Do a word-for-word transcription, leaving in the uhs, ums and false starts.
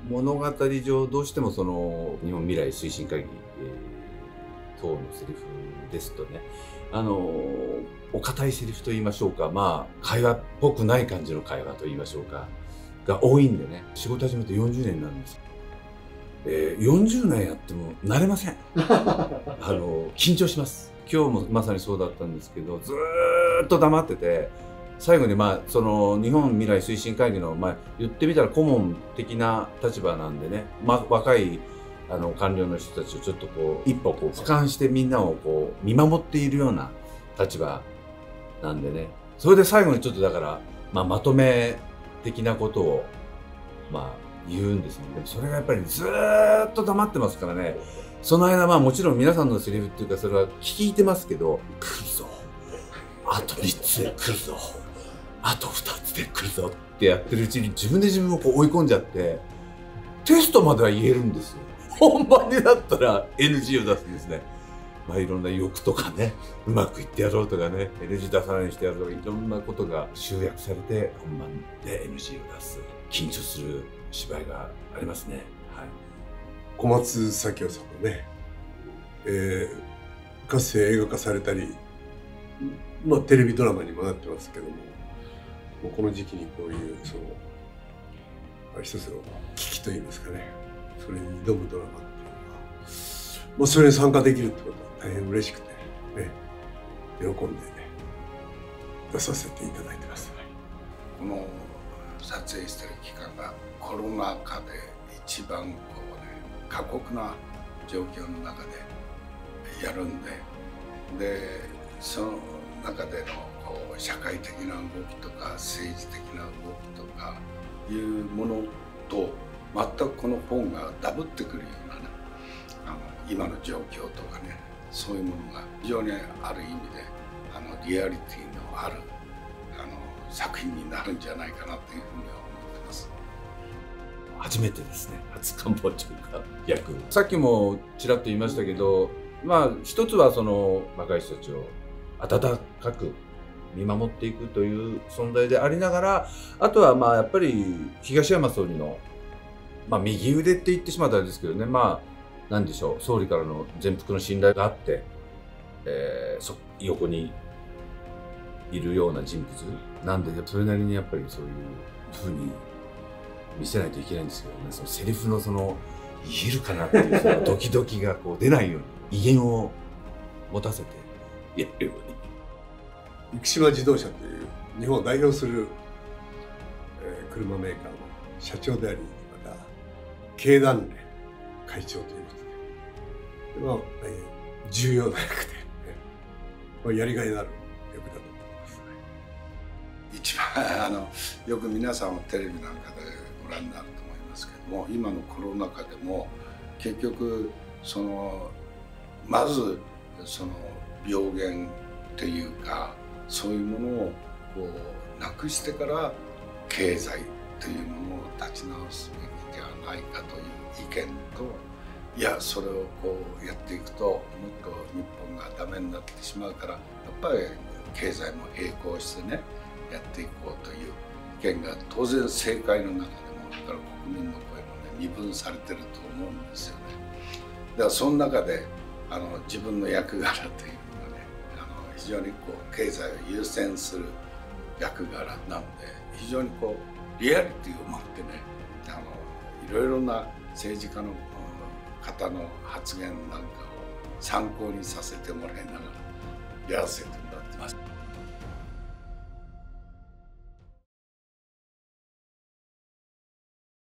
物語上どうしてもその日本未来推進会議、えー、等のセリフですとね、あのお堅いセリフと言いましょうか、まあ会話っぽくない感じの会話と言いましょうかが多いんでね、仕事始めてよんじゅうねんになるんですよ。えー、よんじゅうねんやっても慣れません。あの緊張します。今日もまさにそうだったんですけど、ずーっと黙ってて、最後にまあその日本未来推進会議の、まあ、言ってみたら顧問的な立場なんでね、ま、若いあの官僚の人たちをちょっとこう一歩こう俯瞰してみんなをこう見守っているような立場なんでね、それで最後にちょっとだから、まあ、まとめ的なことをまあ言うんですよね。でもそれがやっぱりずーっと黙ってますからね。その間まあもちろん皆さんのセリフっていうかそれは聞いてますけど、来るぞ、あとみっつで来るぞ、あとふたつで来るぞってやってるうちに自分で自分をこう追い込んじゃって、テストまでは言えるんですよ。本番になったら エヌジー を出すんですね。まあいろんな欲とかね、うまくいってやろうとかね、エヌジー 出さないようにしてやろうとか、いろんなことが集約されて本番で エヌジー を出す。緊張する芝居がありますね。はい。 小松左京さんもね、えー、かつて映画化されたり、まあテレビドラマにもなってますけども、もうこの時期にこういうその一つの危機といいますかね、それに挑むドラマっていうのは、まあ、それに参加できるってことは大変嬉しくてね、喜んで、ね、出させていただいてます。 この撮影してる期間がコロナ禍で一番こうね、過酷な状況の中でやるんで、でその中でのこう社会的な動きとか政治的な動きとかいうものと全くこの本がダブってくるようなね、あの今の状況とかね、そういうものが非常にある意味であのリアリティのあるあの作品になるんじゃないかなというふうには思ってます。 初めてですね、初官房長官役。さっきもちらっと言いましたけど、まあ一つはその若い人たちを温かく見守っていくという存在でありながら、あとはまあやっぱり東山総理の、まあ、右腕って言ってしまったらあれですけどね、まあ何でしょう、総理からの全幅の信頼があって、えー、そ横にいるような人物なんで、それなりにやっぱりそういう風に見せないといけないんですけどね、そのセリフのその言えるかなっていうそのドキドキがこう出ないように威厳を持たせてやるように。 生島自動車という日本を代表する、えー、車メーカーの社長であり、また経団連会長ということで、まあえー、重要な役で、ね、まあ、やりがいのある役だと思います。 一番あのよく皆さんはテレビなんかでご覧になると思いますけども、今のコロナ禍でも結局そのまずその病原っていうかそういうものをこうなくしてから経済というものを立ち直すべきではないかという意見と、いやそれをこうやっていくともっと日本がダメになってしまうからやっぱり経済も並行してねやっていこうという意見が当然政界の中でもだから国民の声もね二分されてると思うんですよね。だからその中であの自分の役柄というのがね、あの非常にこう経済を優先する役柄なので、非常にこうリアリティを持ってね、あのいろいろな政治家の方の発言なんかを参考にさせてもらいながらやらせてもらってます。